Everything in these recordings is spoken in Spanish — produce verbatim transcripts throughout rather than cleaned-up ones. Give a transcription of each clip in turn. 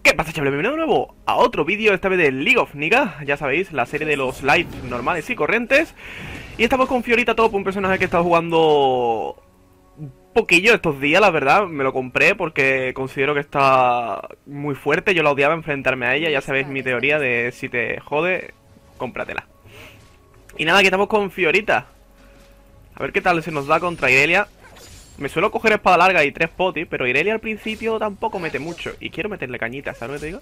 ¿Qué pasa, chavales? Bienvenido de nuevo a otro vídeo, esta vez de League of Niggas. Ya sabéis, la serie de los light normales y corrientes. Y estamos con Fiorita Top, un personaje que he estado jugando un poquillo estos días, la verdad. Me lo compré porque considero que está muy fuerte. Yo la odiaba enfrentarme a ella. Ya sabéis mi teoría de si te jode, cómpratela. Y nada, aquí estamos con Fiorita. A ver qué tal se nos da contra Irelia. Me suelo coger espada larga y tres potis, pero Irelia al principio tampoco mete mucho. Y quiero meterle cañitas, ¿sabes lo que te digo?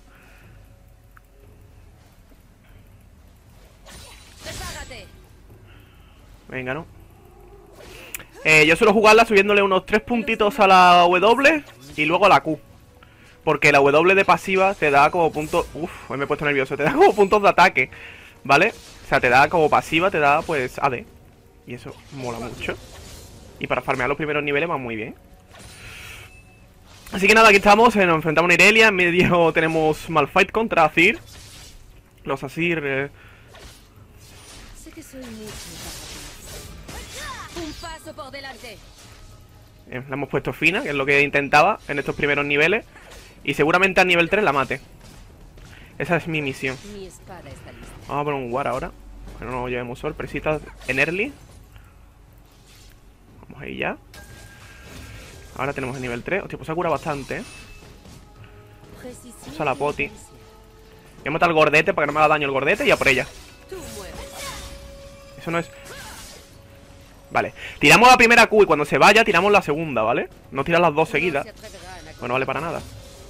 Venga, ¿no? Eh, yo suelo jugarla subiéndole unos tres puntitos a la W y luego a la Q. Porque la W de pasiva te da como puntos... Uf, me he puesto nervioso. Te da como puntos de ataque, ¿vale? O sea, te da como pasiva, te da pues A D. Y eso mola mucho. Y para farmear los primeros niveles va muy bien. Así que nada, aquí estamos, eh, nos enfrentamos a Irelia. En medio tenemos Malphite contra Azir. Los Azir... Eh... Sé que soy mucho Un paso por delante. Eh, la hemos puesto fina, que es lo que intentaba en estos primeros niveles. Y seguramente a nivel tres la mate. Esa es mi misión. Mi espada está lista. Vamos a poner un War ahora. Que no nos llevemos sorpresitas en early. Vamos ahí ya. Ahora tenemos el nivel tres. Hostia, pues se ha curado bastante, ¿eh? Usa la poti. Voy a matar al gordete para que no me haga daño el gordete y a por ella. Eso no es... Vale. Tiramos la primera Q y cuando se vaya tiramos la segunda, ¿vale? No tirar las dos seguidas. Pues no vale para nada.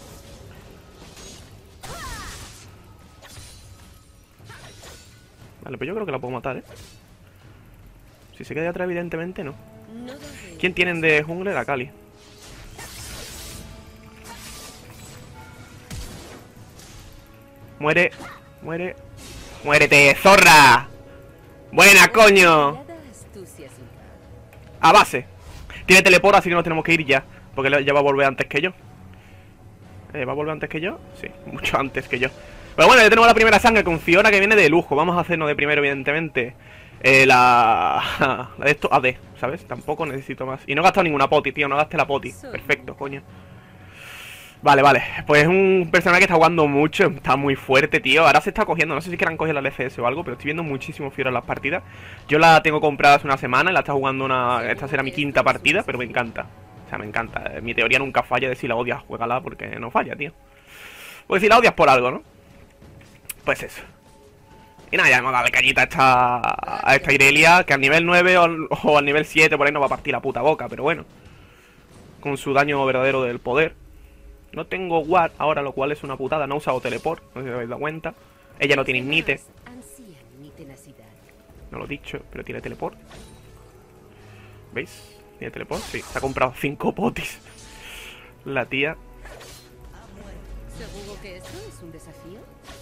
Vale, pues yo creo que la puedo matar, ¿eh? Si se queda de atrás, evidentemente no. ¿Quién tienen de jungler? A Kali. Muere, muere. ¡Muérete, zorra! ¡Buena, coño! A base. Tiene teleport, así que nos tenemos que ir ya. Porque ya va a volver antes que yo. Eh, ¿Va a volver antes que yo? Sí, mucho antes que yo. Pero bueno, ya tenemos la primera sangre con Fiora, que viene de lujo. Vamos a hacernos de primero, evidentemente. Eh, la... la de esto, A D, ¿sabes? Tampoco necesito más. Y no he gastado ninguna poti, tío, no gasté la poti. Perfecto, coño. Vale, vale, pues es un personaje que está jugando mucho. Está muy fuerte, tío. Ahora se está cogiendo, no sé si quieran coger la L C S o algo, pero estoy viendo muchísimo Fiora en las partidas. Yo la tengo comprada hace una semana y la está jugando una... Esta será mi quinta partida, pero me encanta. O sea, me encanta. Mi teoría nunca falla de si la odias, juégala, porque no falla, tío. Porque si la odias por algo, ¿no? Pues eso. Y nada, ya hemos dado cañita a esta, a esta Irelia, que al nivel nueve o al, o al nivel siete por ahí nos va a partir la puta boca, pero bueno. Con su daño verdadero del poder. No tengo Ward ahora, lo cual es una putada. No he usado teleport, no sé si os habéis dado cuenta. Ella no tiene ignite. No lo he dicho, pero tiene teleport. ¿Veis? Tiene teleport, sí. Se ha comprado cinco potis. La tía. ¿Seguro que esto es un desafío?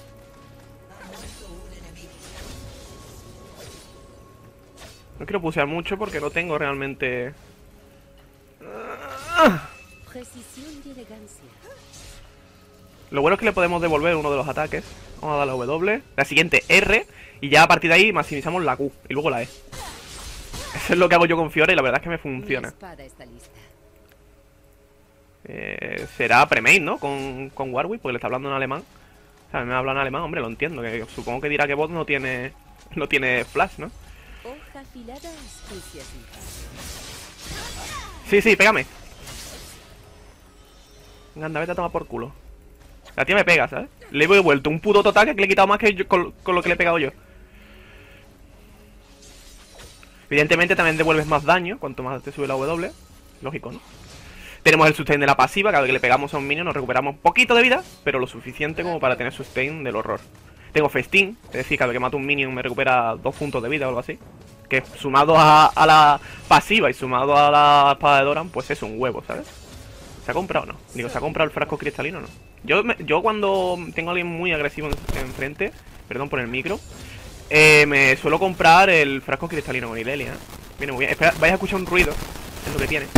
No quiero pusear mucho porque no tengo realmente... Precisión y elegancia. Lo bueno es que le podemos devolver uno de los ataques. Vamos a dar la W. La siguiente R. Y ya a partir de ahí maximizamos la Q. Y luego la E. Eso es lo que hago yo con Fiora y la verdad es que me funciona. Mi espada está lista. Eh, será premade, ¿no? Con, con Warwick, porque le está hablando en alemán. O sea, me habla en alemán, hombre, lo entiendo. Que supongo que dirá que bot no tiene... No tiene flash, ¿no? Hoja afilada, astucia sin par. Sí, sí, pégame. Anda, vete a tomar por culo. La tía me pega, ¿sabes? Le he devuelto un puto total que le he quitado más que yo, con, con lo que le he pegado yo. Evidentemente también devuelves más daño cuanto más te sube la W. Lógico, ¿no? Tenemos el sustain de la pasiva. Cada vez que le pegamos a un minion nos recuperamos un poquito de vida, pero lo suficiente como para tener sustain del horror. Tengo festín, es decir, cada vez que mato un minion me recupera dos puntos de vida o algo así. Que sumado a, a la pasiva y sumado a la espada de Doran, pues es un huevo, ¿sabes? ¿Se ha comprado o no? Digo, ¿se ha comprado el frasco cristalino o no? Yo, me, yo cuando tengo a alguien muy agresivo enfrente, en perdón por el micro, eh, me suelo comprar el frasco cristalino con Irelia, ¿eh? Viene muy bien. Espera, vais a escuchar un ruido, es lo que tiene.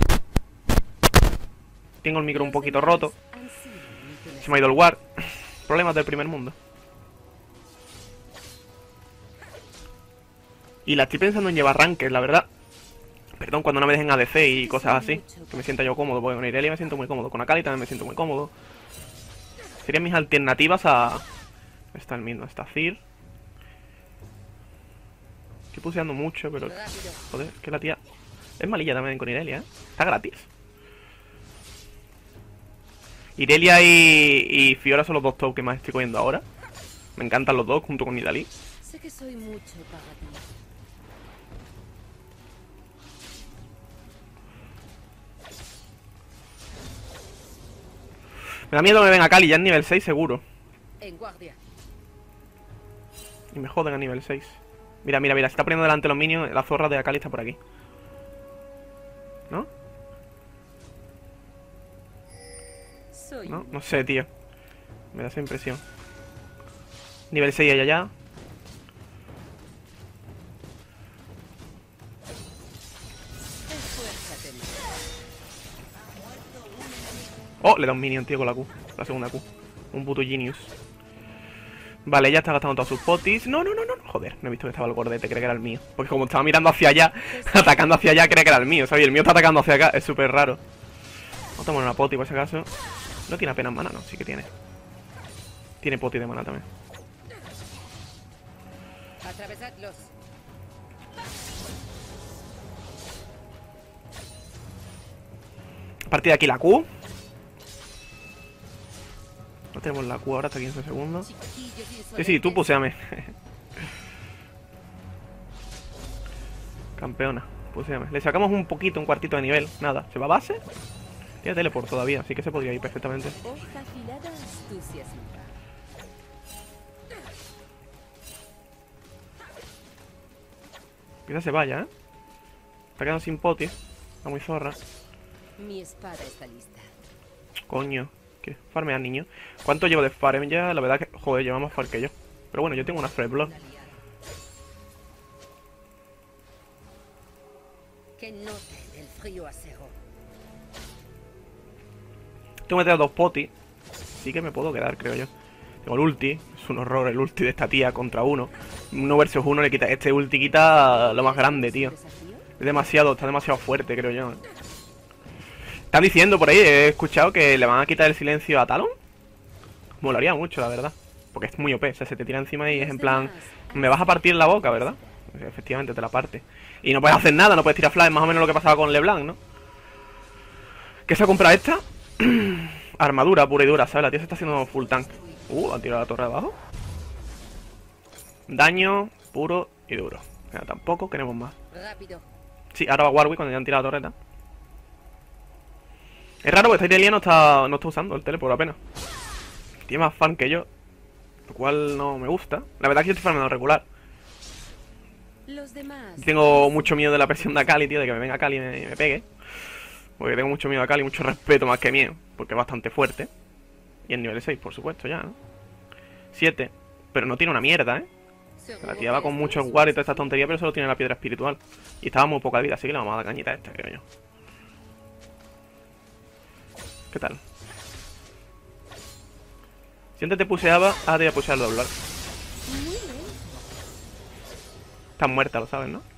Tengo el micro un poquito roto. Se me ha ido el Ward. Problemas del primer mundo. Y la estoy pensando en llevar ranked, la verdad. Perdón, cuando no me dejen A D C y cosas así. Que me sienta yo cómodo, porque con Irelia me siento muy cómodo. Con Akali también me siento muy cómodo. Serían mis alternativas a... Está el mismo, está Zir. Estoy puseando mucho, pero... Joder, es que la tía... Es malilla también con Irelia, ¿eh? Está gratis. Irelia y, y Fiora son los dos top que más estoy cogiendo ahora. Me encantan los dos, junto con Nidalee. Sé que soy mucho para ti. Me da miedo que me venga Kali, ya en nivel seis seguro. En guardia. Y me joden a nivel seis. Mira, mira, mira, se está poniendo delante los minions. La zorra de Akali está por aquí. ¿No? Soy No, no sé, tío. Me da esa impresión. Nivel seis allá ya. Esfuérzate más. Oh, le da un minion, tío, con la Q. La segunda Q. Un puto genius. Vale, ya está gastando todas sus potis. No, no, no, no. Joder, no he visto que estaba el gordete, creía que era el mío. Porque como estaba mirando hacia allá, atacando hacia allá, creía que era el mío, ¿sabes? Y el mío está atacando hacia acá, es súper raro. Vamos a tomar una poti por si acaso. No tiene apenas mana, no, sí que tiene. Tiene poti de mana también. Atravesadlos. A partir de aquí la Q. No tenemos la Q ahora hasta quince segundos. Sí, sí, tú puseame. Campeona, puseame. Le sacamos un poquito, un cuartito de nivel. Nada, ¿se va a base? Tiene teleport todavía, así que se podría ir perfectamente. Hoja afilada, astucia sin par. Quizás se vaya, ¿eh? Está quedando sin poti. Está muy zorra. Mi espada está lista. Coño. ¿Qué? Farmea, niño. ¿Cuánto llevo de farm ya? La verdad que... Joder, lleva más farm que yo. Pero bueno, yo tengo una Fresh Blood. Que noten el frío acero. Tengo que meter dos potis. Sí que me puedo quedar, creo yo. Tengo el ulti. Es un horror el ulti de esta tía contra uno. Uno versus uno le quita... Este ulti quita lo más grande, tío. Es demasiado... Está demasiado fuerte, creo yo. Están diciendo por ahí, he escuchado que le van a quitar el silencio a Talon. Molaría mucho, la verdad. Porque es muy O P, o sea, se te tira encima y es en plan... Me vas a partir la boca, ¿verdad? Pues efectivamente, te la parte. Y no puedes hacer nada, no puedes tirar flash, más o menos lo que pasaba con LeBlanc, ¿no? ¿Qué se ha comprado esta? Armadura pura y dura, ¿sabes? La tía se está haciendo full tank. Uh, han tirado la torre de abajo. Daño puro y duro. Mira, tampoco queremos más. Rápido. Sí, ahora va Warwick cuando ya han tirado la torreta. Es raro porque esta Irelia no está, no está usando el teleport apenas. Tiene más fan que yo, lo cual no me gusta. La verdad es que yo estoy farmando regular. Los demás. Tengo mucho miedo de la presión de Akali, tío, de que me venga Akali y me, me pegue. Porque tengo mucho miedo a Akali, mucho respeto más que miedo, porque es bastante fuerte. Y en nivel seis, por supuesto, ya, ¿no? siete. Pero no tiene una mierda, ¿eh? La tía va con muchos guard y toda esta tontería, pero solo tiene la piedra espiritual. Y estaba muy poca vida, así que le vamos a dar cañita a esta, creo yo. ¿Qué tal? Si antes te puseaba, ahora te voy a pusear el doblar. Estás muerta, lo sabes, ¿no?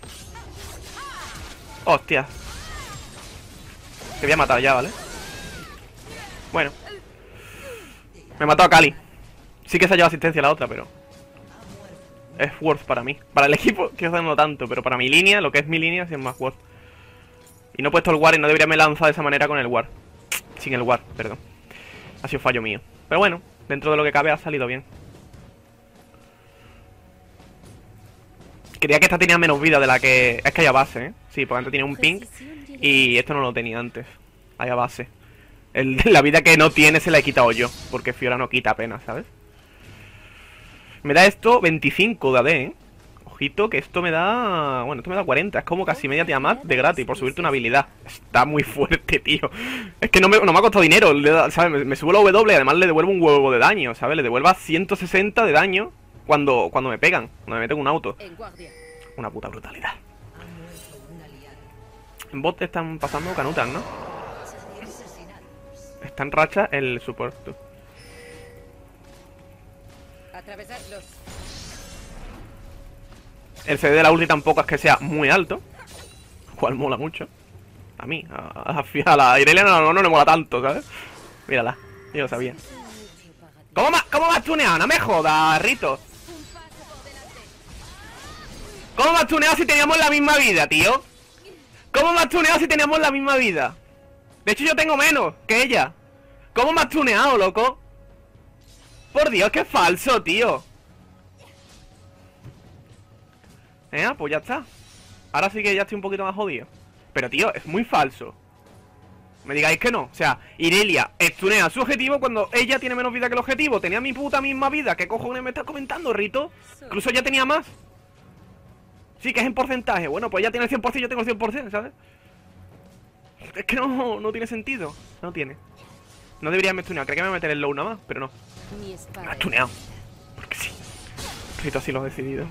¡Hostia! Te voy a matar ya, ¿vale? Bueno. Me mató a Kali. Sí que se ha llevado asistencia a la otra, pero... Es worth para mí. Para el equipo, que no tanto, pero para mi línea, lo que es mi línea, sí es más worth. Y no he puesto el ward y no debería haberme lanzado de esa manera con el ward. Sin el ward, perdón. Ha sido fallo mío. Pero bueno, dentro de lo que cabe ha salido bien. Creía que esta tenía menos vida de la que... Es que hay a base, ¿eh? Sí, porque antes tenía un ping y esto no lo tenía antes. Hay a base. El, la vida que no tiene se la he quitado yo, porque Fiora no quita apenas, ¿sabes? Me da esto veinticinco de A D, ¿eh? Ojito, que esto me da... Bueno, esto me da cuarenta. Es como casi media Tiamat de gratis por subirte una habilidad. Está muy fuerte, tío. Es que no me, no me ha costado dinero, le da, ¿sabes? Me, me subo la W y además le devuelvo un huevo de daño, ¿sabes? Le devuelva ciento sesenta de daño cuando, cuando me pegan, cuando me meten un auto. Una puta brutalidad. En bot están pasando canutas, ¿no? Está en racha el support. El C D de la ulti tampoco es que sea muy alto, lo cual mola mucho. A mí, a, a, a la Irelia no, no, no le mola tanto, ¿sabes? Mírala, yo lo sabía. ¿Cómo me, cómo me has tuneado? No me jodas, Rito. ¿Cómo me has tuneado si teníamos la misma vida, tío? ¿Cómo me has tuneado si teníamos la misma vida? De hecho yo tengo menos que ella. ¿Cómo me has tuneado, loco? Por Dios, qué falso, tío. Eh, pues ya está. Ahora sí que ya estoy un poquito más jodido. Pero, tío, es muy falso. Me digáis que no. O sea, Irelia estunea su objetivo cuando ella tiene menos vida que el objetivo. Tenía mi puta misma vida. ¿Qué cojones me estás comentando, Rito? Incluso ella tenía más. Sí, que es en porcentaje. Bueno, pues ella tiene el cien por ciento, yo tengo el cien por ciento, ¿sabes? Es que no, no tiene sentido. No tiene. No debería haberme estuneado. Creía que me iba a meter el low nada más, pero no. Me ha estuneado. Porque sí. Rito así lo ha decidido.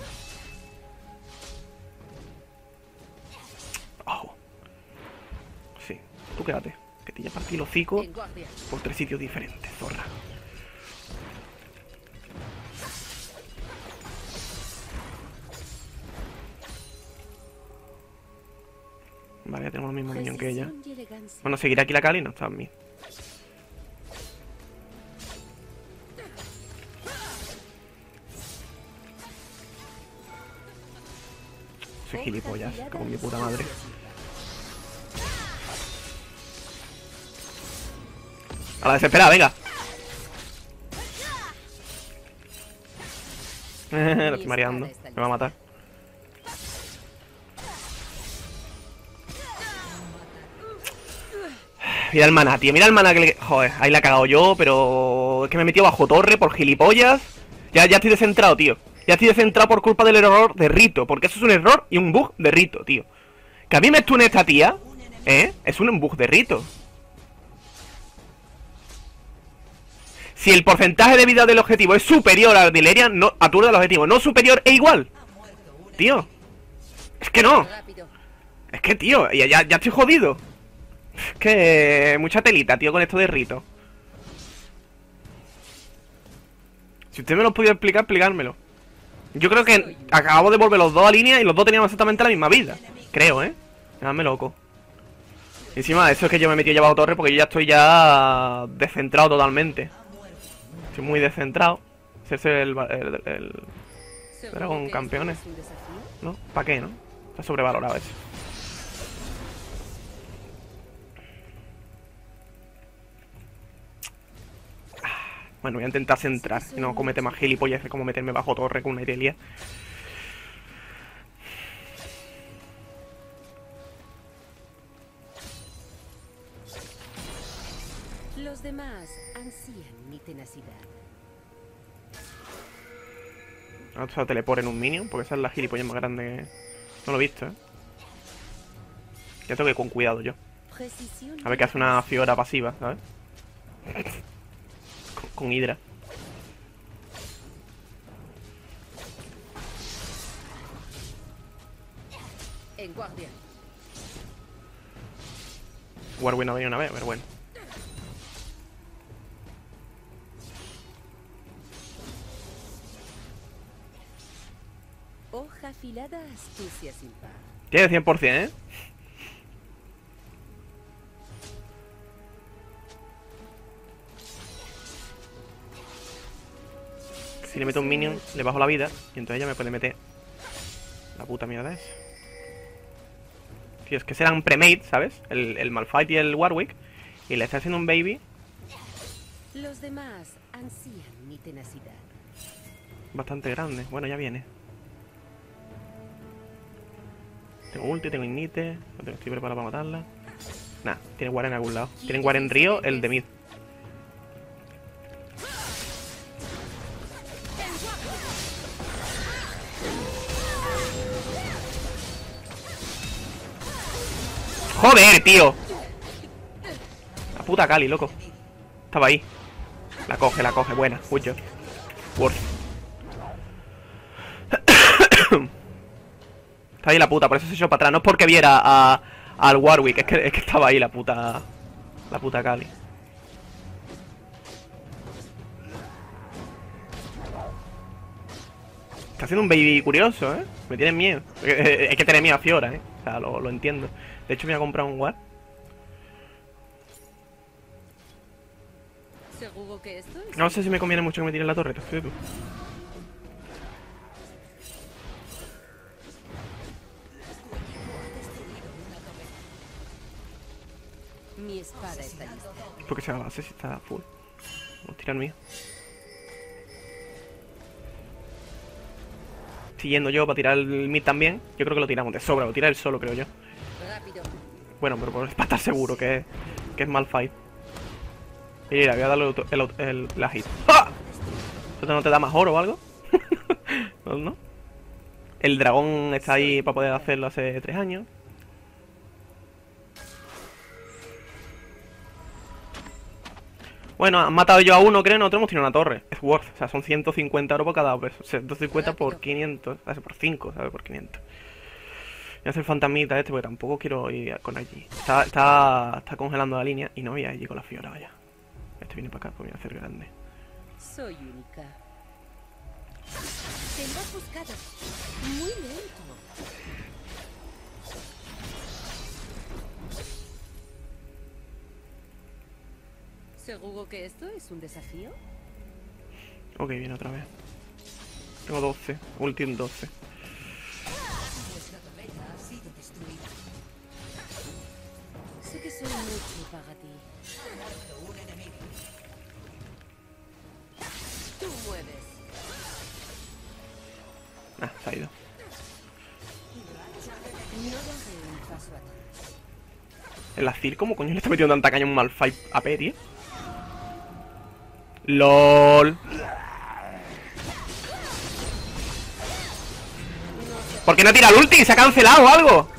Ojo. Sí, tú quédate. Que te ya partí el hocico por tres sitios diferentes, zorra. Vale, ya tenemos el mismo minion que ella. Bueno, seguirá aquí la Kali, no está en mí. Soy gilipollas, como mi puta madre. A la desesperada, venga. Lo estoy mareando, me va a matar. Mira el maná, tío, mira el maná que le... Joder, ahí la he cagado yo, pero... Es que me he metido bajo torre por gilipollas. Ya, ya estoy descentrado, tío. Ya estoy descentrado por culpa del error de Rito. Porque eso es un error y un bug de Rito, tío. Que a mí me stune esta tía, ¿eh? Es un bug de Rito. Si el porcentaje de vida del objetivo es superior a la artillería, no, a tu del objetivo, no superior e igual. Tío. Es que no. Es que, tío, ya, ya, ya estoy jodido. Es que... Mucha telita, tío, con esto de Rito. Si usted me lo pudiera explicar, explicármelo. Yo creo que acabamos de volver los dos a línea y los dos teníamos exactamente la misma vida. Creo, ¿eh? Déjame loco. Encima de eso es que yo me he metido ya bajo torre porque yo ya estoy ya descentrado totalmente. Estoy muy descentrado. Ese es el, el, el, el dragón campeones. ¿No? ¿Para qué, no? Está sobrevalorado eso. Bueno, voy a intentar centrar y no comete más gilipollas como meterme bajo torre con una Irelia. Los demás ansían mi tenacidad. Vamos a teleport en un minion, porque esa es la gilipollas más grande que... No lo he visto, ¿eh? Ya tengo que ir con cuidado yo. A ver qué hace una Fiora pasiva, ¿sabes? Con, con Hydra. En guardia. Warwick no venía una vez, pero bueno. Hoja afilada, astucia sin par. Tiene cien por ciento, ¿eh? Si le meto un minion, le bajo la vida y entonces ella me puede meter la puta mierda esa. Tío, es que serán premade, ¿sabes? El, el Malphite y el Warwick. Y le está haciendo un baby. Los demás ansían mi tenacidad. Bastante grande. Bueno, ya viene. Tengo ulti, tengo ignite. No tengo, estoy preparado para matarla. Nah, tiene War en algún lado. Tienen War en Río, el de mid. ¡Joder, tío! La puta Kali, loco. Estaba ahí. La coge, la coge. Buena. Mucho. Worth. Está ahí la puta, por eso se echó para atrás. No es porque viera a, al Warwick. Es que, es que estaba ahí la puta... La puta Kali. Está haciendo un baby curioso, ¿eh? Me tienen miedo. Es que tener miedo a Fiora, ¿eh? O sea, lo, lo entiendo. De hecho, me voy a comprar un War. Seguro que esto es... No sé si me conviene mucho que me tiren la torreta, fíjate tú. Mi espada está lista. Porque se va a base si está full. Vamos a tirar el mío. Siguiendo yo para tirar el mid también. Yo creo que lo tiramos de sobra, lo tira él solo, creo yo. Rápido. Bueno, pero por- para estar seguro que es, que es mal fight. Mira, voy a darle el, el, el- la hit. ¡Ah! ¿Esto no te da más oro o algo? No, no. El dragón está ahí para poder hacerlo hace tres años. Bueno, han matado yo a uno, creo, nosotros hemos tirado una torre. Es worth, o sea, son ciento cincuenta euros por cada vez. ciento cincuenta por quinientos, ¿sabes? Por cinco, ¿sabes? Por quinientos. Voy a hacer fantasmita este porque tampoco quiero ir con allí. Está, está, está congelando la línea y no voy a ir con la Fiora, vaya. Este viene para acá, pues voy a hacer grande. Soy única. Te lo has buscado. Muy lento. ¿Seguro que esto es un desafío? Ok, viene otra vez. Tengo doce, ultim doce. Sé que soy mucho para ti. Tú mueves. Ah, se ha ido. No daré un paso atrás. El Azir, ¿cómo coño le está metiendo tanta caña a un Malphite A P, tío? LOL. ¿Por qué no tira el ulti? ¿Se ha cancelado o algo?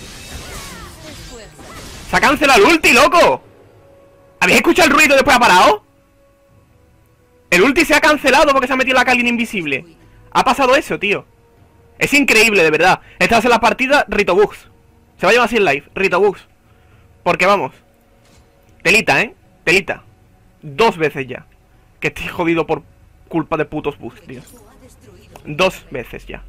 ¡Se ha cancelado el ulti, loco! ¿Habéis escuchado el ruido después ha parado? El ulti se ha cancelado porque se ha metido la Kalin invisible. Ha pasado eso, tío. Es increíble, de verdad. Esta va a ser la partida Rito Bugs. Se va a llamar así en live, Rito Bugs. Porque vamos. Telita, ¿eh? Telita. Dos veces ya que estoy jodido por culpa de putos bugs, tío. Dos veces ya.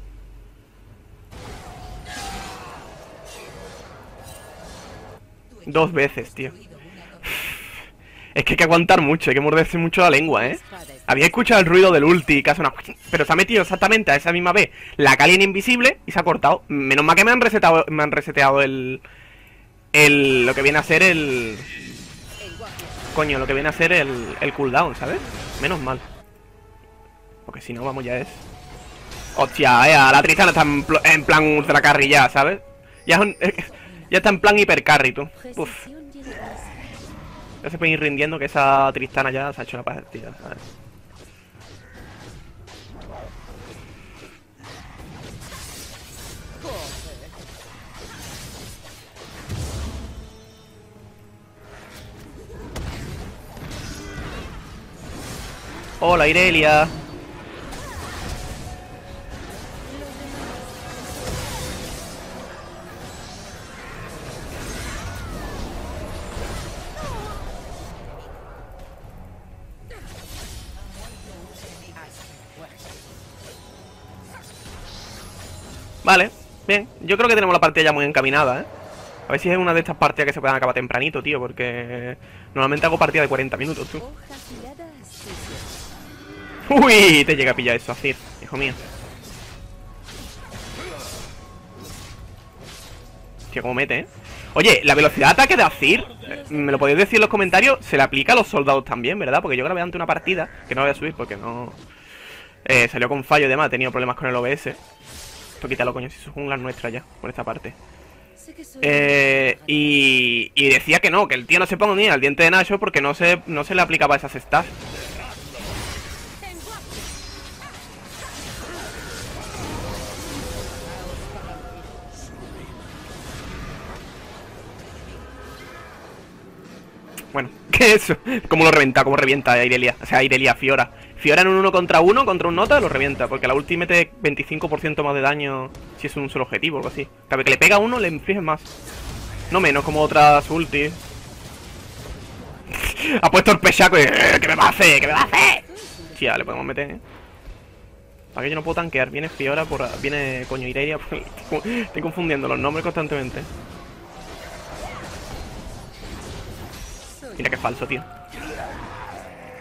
Dos veces, tío. Es que hay que aguantar mucho, hay que morderse mucho la lengua, ¿eh? Había escuchado el ruido del ulti, que hace una... Pero se ha metido exactamente a esa misma vez la Kalin invisible y se ha cortado. Menos mal que me han resetado, me han reseteado el... El... Lo que viene a ser el... Coño, lo que viene a ser el, el cooldown, ¿sabes? Menos mal. Porque si no, vamos, ya es... Hostia, eh, la Tristana está en, pl en plan ultra carry ya, ¿sabes? Ya, es un, eh, ya está en plan hiper carry, tú. Uf. Ya se puede ir rindiendo que esa Tristana ya se ha hecho la partida, ¿sabes? Hola, Irelia. Vale, bien. Yo creo que tenemos la partida ya muy encaminada, ¿eh? A ver si es una de estas partidas que se puedan acabar tempranito, tío, porque normalmente hago partida de cuarenta minutos, tú. Uy, te llega a pillar eso, Azir, hijo mío. Tío, cómo mete, ¿eh? Oye, la velocidad de ataque de Azir, eh, me lo podéis decir en los comentarios, se le aplica a los soldados también, ¿verdad? Porque yo grabé ante una partida, que no la voy a subir porque no... Eh, salió con fallo y demás, he tenido problemas con el O B S. Esto quítalo, coño, si su jungla es nuestra ya, por esta parte. Eh, y, y decía que no, que el tío no se ponga ni al diente de Nacho porque no se, no se le aplicaba esas stats. Bueno, ¿qué es eso? ¿Cómo lo revienta? ¿Cómo revienta a Irelia? O sea, Irelia, Fiora. Fiora en un uno contra uno, contra un Nota, lo revienta. Porque la ulti mete veinticinco por ciento más de daño si es un solo objetivo o algo así. Cada vez que le pega a uno, le inflige más. No menos, como otras ultis. Ha puesto el pechaco y... ¿Qué me va a hacer? ¿Qué me va a hacer? Sí, ya, le podemos meter, ¿eh? Para que yo no puedo tanquear. Viene Fiora por... Viene, coño, Irelia. Estoy confundiendo los nombres constantemente. Mira qué falso, tío.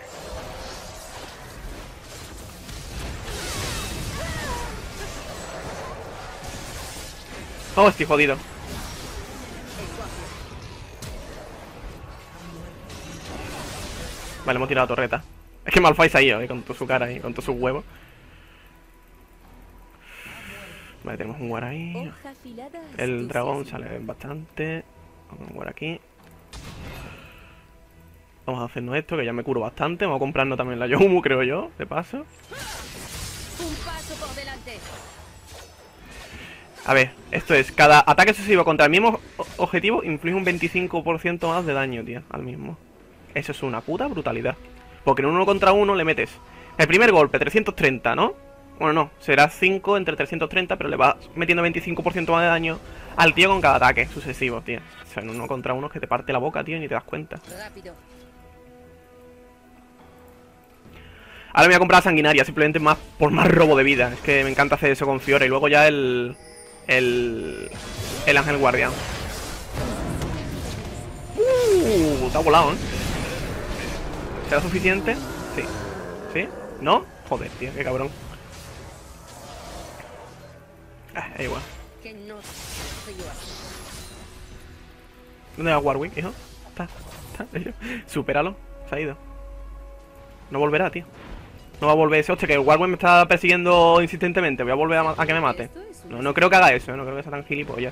Oh, estoy jodido. Vale, hemos tirado la torreta. Es que Malphite se ha ido, eh, con toda su cara y con todos sus huevos. Vale, tenemos un War ahí. El dragón sale bastante. Vamos a jugar aquí. Vamos a hacernos esto, que ya me curo bastante. Vamos a comprarnos también la Yomu, creo yo, de paso. Un paso por delante. A ver, esto es, cada ataque sucesivo contra el mismo objetivo inflige un veinticinco por ciento más de daño, tío, al mismo. Eso es una puta brutalidad. Porque en uno contra uno le metes el primer golpe, trescientos treinta, ¿no? Bueno, no, será cinco entre trescientos treinta, pero le vas metiendo veinticinco por ciento más de daño al tío con cada ataque sucesivo, tío. O sea, en uno contra uno es que te parte la boca, tío, y ni te das cuenta. Rápido. Ahora me voy a comprar la sanguinaria, simplemente más por más robo de vida. Es que me encanta hacer eso con Fiora. Y luego ya el... El... El ángel guardián. Uh, está volado, ¿eh? ¿Será suficiente? Sí. ¿Sí? ¿No? Joder, tío, qué cabrón. Ah, da igual. Que no soy yo así. ¿Dónde va Warwick, hijo? Está, está, supéralo, se ha ido. No volverá, tío. No va a volver ese, hostia, que el Warwick me está persiguiendo insistentemente. Voy a volver a, a que me mate. No, no creo que haga eso, ¿eh? No creo que sea tan gilipollas.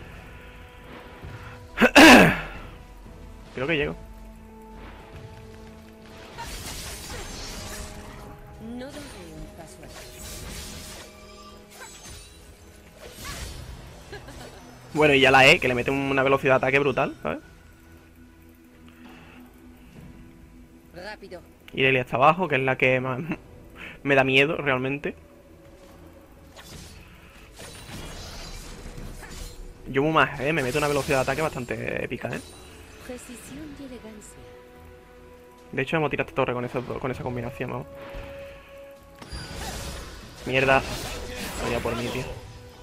Creo que llego. No daré un paso atrás. Bueno, y ya la E, que le mete una velocidad de ataque brutal, ¿sabes? Rápido. Irelia está abajo, que es la que más me da miedo realmente. Yomu más, eh, me mete una velocidad de ataque bastante épica, eh. Precisión y elegancia. De hecho, hemos tirado esta torre con, eso, con esa combinación, vamos. Mierda. Vaya por mí, tío.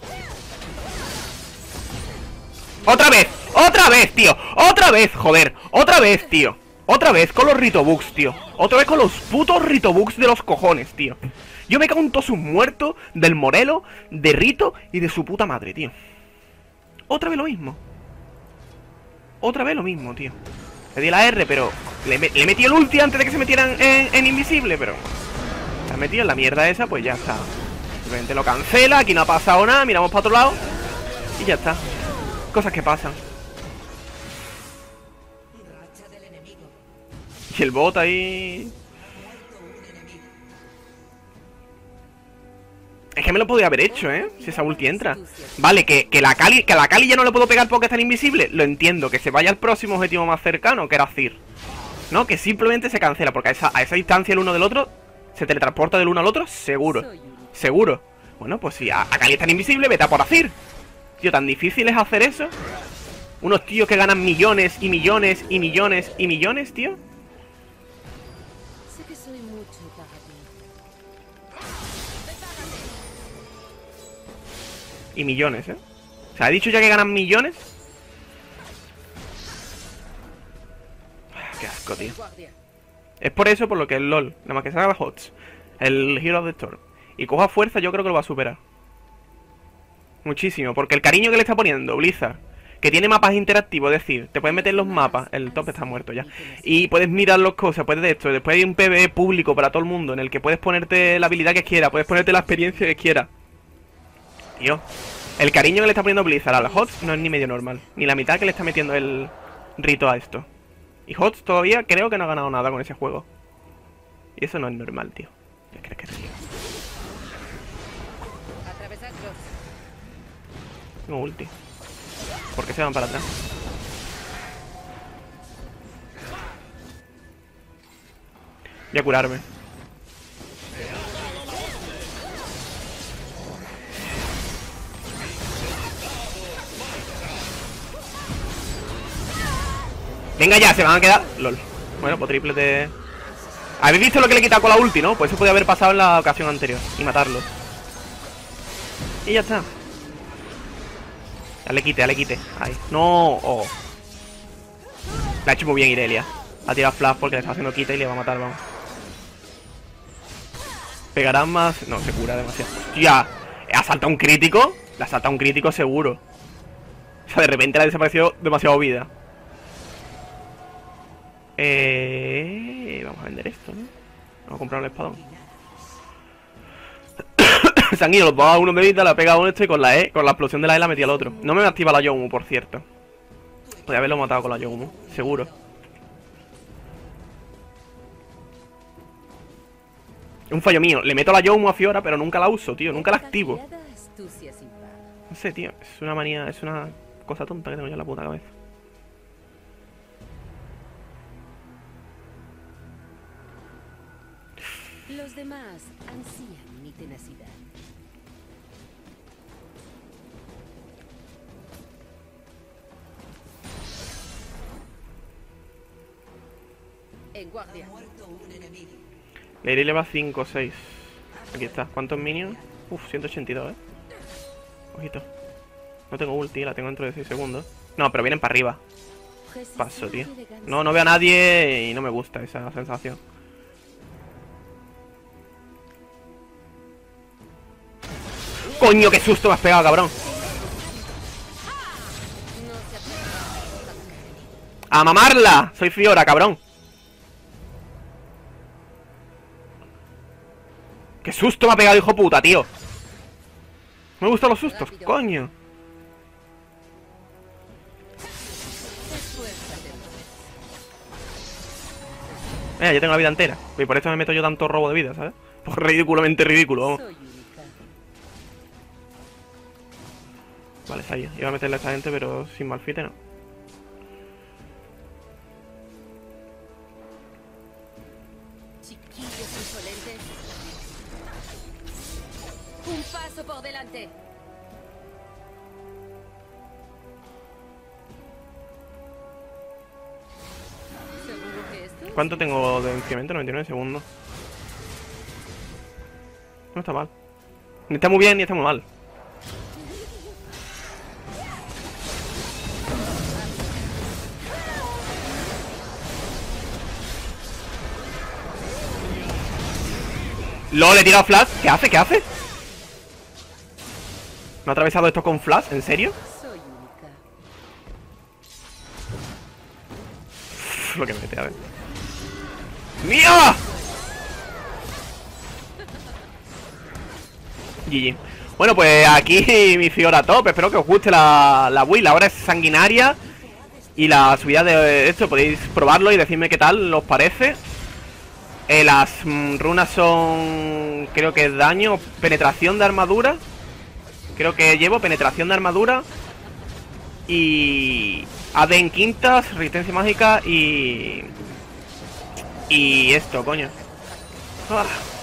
¡Otra vez! ¡Otra vez, tío! ¡Otra vez, joder! ¡Otra vez, tío! ¡Otra vez con los Ritobugs, tío! ¡Otra vez con los putos Ritobugs de los cojones, tío! Yo me cago en todos sus muertos del Morelo, de Rito y de su puta madre, tío. Otra vez lo mismo. Otra vez lo mismo, tío. Le di la R, pero le, le metí el ulti antes de que se metieran en, en invisible, pero se ha metido en la mierda esa, pues ya está. Simplemente lo cancela, aquí no ha pasado nada, miramos para otro lado y ya está. Cosas que pasan. Y el bot ahí... Es que me lo podría haber hecho, ¿eh? Si esa ulti entra. Vale, que, que la Kali que a la Kali ya no le puedo pegar porque está invisible. Lo entiendo, que se vaya al próximo objetivo más cercano, que era Zir. ¿No? Que simplemente se cancela, porque a esa, a esa distancia el uno del otro se teletransporta del uno al otro, seguro. Seguro. Bueno, pues si a, a Kali está invisible, vete a por Zir. Tío, tan difícil es hacer eso. Unos tíos que ganan millones y millones y millones y millones, tío. Sé que soy mucho para ti. Y millones, ¿eh? ¿Se ha dicho ya que ganan millones? Qué asco, tío. Es por eso por lo que el LOL, nada más que salga la H O T S, el Hero of the Storm, y coja fuerza, yo creo que lo va a superar. Muchísimo, porque el cariño que le está poniendo Blizzard, que tiene mapas interactivos, es decir, te puedes meter en los mapas, el top está muerto ya, y puedes mirar las cosas, puedes de esto, después hay un P V E público para todo el mundo, en el que puedes ponerte la habilidad que quieras, puedes ponerte la experiencia que quieras. Tío, el cariño que le está poniendo Blizzard a la H O T S no es ni medio normal, ni la mitad que le está metiendo el Rito a esto. Y H O T S todavía creo que no ha ganado nada con ese juego. Y eso no es normal, tío. ¿Qué crees que es? Atravesarlos. Tengo ulti. ¿Por qué se van para atrás? Voy a curarme. Venga ya, se van a quedar. LOL. Bueno, pues triple de... ¿Habéis visto lo que le he quitado con la ulti, no? Pues eso podía haber pasado en la ocasión anterior. Y matarlo. Y ya está. Ya le quite, ya le quite. Ahí. No. Oh. La ha hecho muy bien Irelia. Ha tirado flash porque le está haciendo quita y le va a matar, vamos. ¿Pegarán más? No, se cura demasiado. Hostia. ¿Ha saltado un crítico? Le ha saltado un crítico seguro. O sea, de repente le ha desaparecido demasiado vida. Eh... Vamos a vender esto, ¿no? Vamos a comprar un espadón. Se han ido los dos a uno de vida, le ha pegado uno esto y con la E, con la explosión de la E la metí al otro. No me activa la Yomu, por cierto. Podría haberlo matado con la Yomu, seguro. Es un fallo mío. Le meto la Yomu a Fiora, pero nunca la uso, tío. Nunca la activo. No sé, tío. Es una manía, es una cosa tonta que tengo yo en la puta cabeza. Los demás ansían mi tenacidad. En guardia. Leiri le va cinco o seis. Aquí está. ¿Cuántos minions? Uf, ciento ochenta y dos, eh. Ojito. No tengo ulti, la tengo dentro de seis segundos. No, pero vienen para arriba. Paso, tío. No, no veo a nadie y no me gusta esa sensación. ¡Coño, qué susto me has pegado, cabrón! ¡A mamarla! Soy Fiora, cabrón. ¡Qué susto me ha pegado, hijo puta, tío! Me gustan los sustos, coño. Mira, ya tengo la vida entera. Y por eso me meto yo tanto robo de vida, ¿sabes? Pues ridículamente ridículo, vamos. Vale, está ahí. Iba a meterle a esta gente, pero sin malfite no. Chiquillos insolentes. Un paso por delante. ¿Seguro que esto? ¿Cuánto tengo de incremento? noventa y nueve segundos. No está mal. Ni está muy bien ni está muy mal. ¡Lol! Le he tirado flash. ¿Qué hace? ¿Qué hace? ¿Me ha atravesado esto con flash? ¿En serio? Soy única. Uf, lo que me mete, a ver. ¡Mía! G G. Bueno, pues aquí mi Fiora top. Espero que os guste la, la build. Ahora es sanguinaria. Y la subida de esto, podéis probarlo y decirme qué tal os parece. Eh, las mm, runas son... Creo que es daño, penetración de armadura. Creo que llevo penetración de armadura. Y... A D en quintas, resistencia mágica y... Y esto, coño. Ah.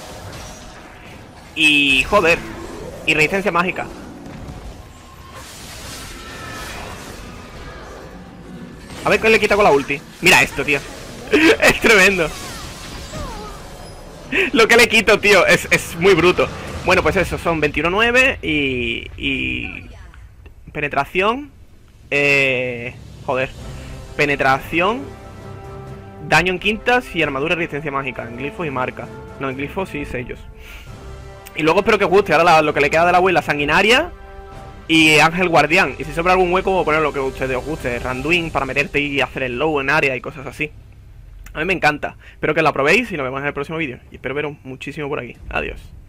Y... Joder. Y resistencia mágica. A ver qué le quita con la ulti. Mira esto, tío. Es tremendo. Lo que le quito, tío, es, es muy bruto. Bueno, pues eso, son veintiuno nueve y... Y... Penetración. Eh... Joder. Penetración. Daño en quintas y armadura y resistencia mágica. En glifos y marca. No, en glifos y sellos. Y luego espero que os guste. Ahora la, lo que le queda de la web, la sanguinaria y Ángel Guardián. Y si sobra algún hueco, poner lo que a ustedes os guste. Randuin para meterte y hacer el low en área y cosas así. A mí me encanta. Espero que la probéis y nos vemos en el próximo vídeo. Y espero veros muchísimo por aquí. Adiós.